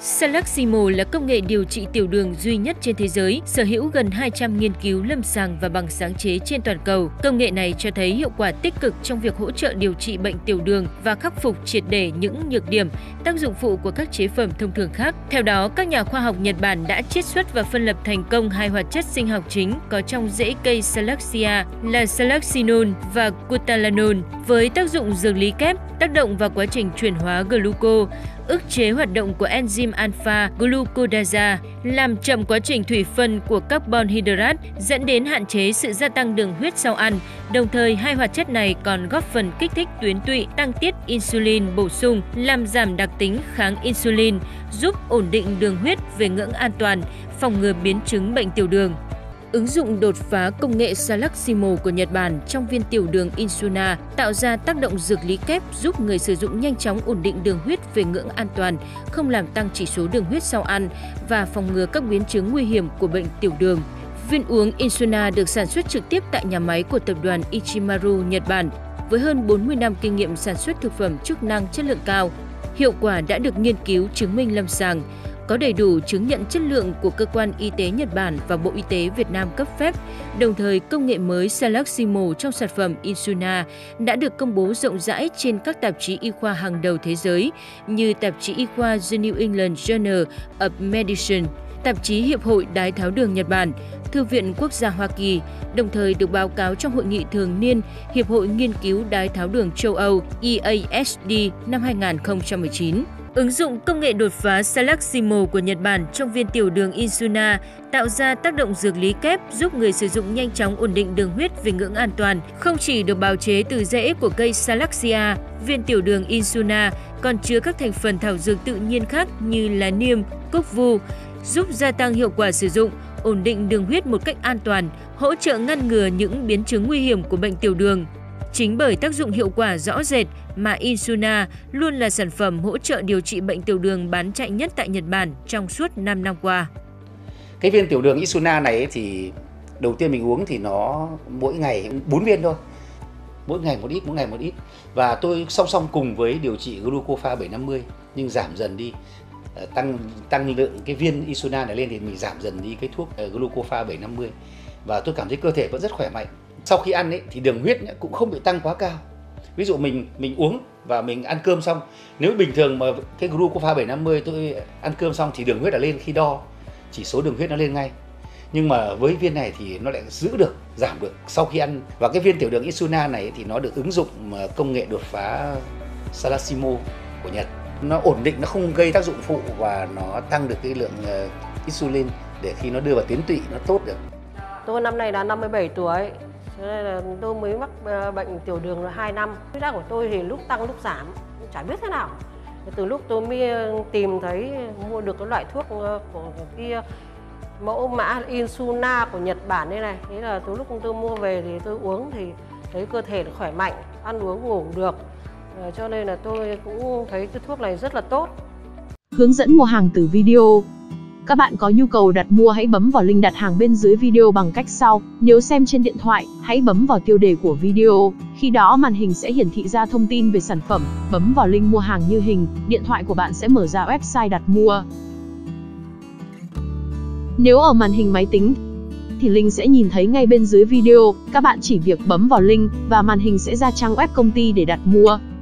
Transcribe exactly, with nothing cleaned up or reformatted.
Salaximo là công nghệ điều trị tiểu đường duy nhất trên thế giới, sở hữu gần hai trăm nghiên cứu lâm sàng và bằng sáng chế trên toàn cầu. Công nghệ này cho thấy hiệu quả tích cực trong việc hỗ trợ điều trị bệnh tiểu đường và khắc phục triệt để những nhược điểm, tác dụng phụ của các chế phẩm thông thường khác. Theo đó, các nhà khoa học Nhật Bản đã chiết xuất và phân lập thành công hai hoạt chất sinh học chính có trong rễ cây Salaxia là Salaxinol và Cutalanol với tác dụng dược lý kép, tác động vào quá trình chuyển hóa gluco, ức chế hoạt động của enzyme alpha glucodasa, làm chậm quá trình thủy phân của carbon hydrate, dẫn đến hạn chế sự gia tăng đường huyết sau ăn. Đồng thời, hai hoạt chất này còn góp phần kích thích tuyến tụy, tăng tiết insulin bổ sung, làm giảm đặc tính kháng insulin, giúp ổn định đường huyết về ngưỡng an toàn, phòng ngừa biến chứng bệnh tiểu đường. Ứng dụng đột phá công nghệ Salaximo của Nhật Bản trong viên tiểu đường Insuna tạo ra tác động dược lý kép giúp người sử dụng nhanh chóng ổn định đường huyết về ngưỡng an toàn, không làm tăng chỉ số đường huyết sau ăn và phòng ngừa các biến chứng nguy hiểm của bệnh tiểu đường. Viên uống Insuna được sản xuất trực tiếp tại nhà máy của tập đoàn Ichimaru, Nhật Bản, với hơn bốn mươi năm kinh nghiệm sản xuất thực phẩm chức năng chất lượng cao. Hiệu quả đã được nghiên cứu chứng minh lâm sàng, có đầy đủ chứng nhận chất lượng của Cơ quan Y tế Nhật Bản và Bộ Y tế Việt Nam cấp phép. Đồng thời, công nghệ mới Salaximo trong sản phẩm Insuna đã được công bố rộng rãi trên các tạp chí y khoa hàng đầu thế giới như tạp chí y khoa The New England Journal of Medicine, tạp chí Hiệp hội Đái tháo đường Nhật Bản, Thư viện Quốc gia Hoa Kỳ, đồng thời được báo cáo trong Hội nghị thường niên Hiệp hội Nghiên cứu Đái tháo đường châu Âu E A S D năm hai nghìn không trăm mười chín. Ứng dụng công nghệ đột phá Salaximo của Nhật Bản trong viên tiểu đường Insuna tạo ra tác động dược lý kép giúp người sử dụng nhanh chóng ổn định đường huyết về ngưỡng an toàn. Không chỉ được bào chế từ rễ của cây Salaxia, viên tiểu đường Insuna còn chứa các thành phần thảo dược tự nhiên khác như là niêm, cúc vu, giúp gia tăng hiệu quả sử dụng, ổn định đường huyết một cách an toàn, hỗ trợ ngăn ngừa những biến chứng nguy hiểm của bệnh tiểu đường. Chính bởi tác dụng hiệu quả rõ rệt mà Insuna luôn là sản phẩm hỗ trợ điều trị bệnh tiểu đường bán chạy nhất tại Nhật Bản trong suốt năm năm qua. Cái viên tiểu đường Insuna này ấy thì đầu tiên mình uống thì nó mỗi ngày bốn viên thôi. Mỗi ngày một ít, mỗi ngày một ít. Và tôi song song cùng với điều trị Glucopha bảy năm mươi nhưng giảm dần đi. Tăng tăng lượng cái viên Insuna này lên thì mình giảm dần đi cái thuốc Glucopha bảy năm mươi. Và tôi cảm thấy cơ thể vẫn rất khỏe mạnh. Sau khi ăn ấy, thì đường huyết cũng không bị tăng quá cao. Ví dụ mình mình uống và mình ăn cơm xong, nếu bình thường mà cái Glucopha bảy năm mươi tôi ăn cơm xong thì đường huyết đã lên, khi đo chỉ số đường huyết nó lên ngay. Nhưng mà với viên này thì nó lại giữ được, giảm được sau khi ăn. Và cái viên tiểu đường Insuna này thì nó được ứng dụng công nghệ đột phá Salaximo của Nhật. Nó ổn định, nó không gây tác dụng phụ và nó tăng được cái lượng insulin để khi nó đưa vào tuyến tụy nó tốt được. Tôi năm nay đã năm mươi bảy tuổi. Cho nên là tôi mới mắc bệnh tiểu đường là hai năm. Huyết áp của tôi thì lúc tăng lúc giảm, chả biết thế nào. Từ lúc tôi mới tìm thấy mua được cái loại thuốc của kia mẫu mã Insuna của Nhật Bản đây này. Thế là từ lúc tôi mua về thì tôi uống thì thấy cơ thể khỏe mạnh, ăn uống ngủ được. Cho nên là tôi cũng thấy cái thuốc này rất là tốt. Hướng dẫn mua hàng từ video. Các bạn có nhu cầu đặt mua hãy bấm vào link đặt hàng bên dưới video bằng cách sau. Nếu xem trên điện thoại, hãy bấm vào tiêu đề của video. Khi đó màn hình sẽ hiển thị ra thông tin về sản phẩm. Bấm vào link mua hàng như hình, điện thoại của bạn sẽ mở ra website đặt mua. Nếu ở màn hình máy tính, thì link sẽ nhìn thấy ngay bên dưới video. Các bạn chỉ việc bấm vào link và màn hình sẽ ra trang web công ty để đặt mua.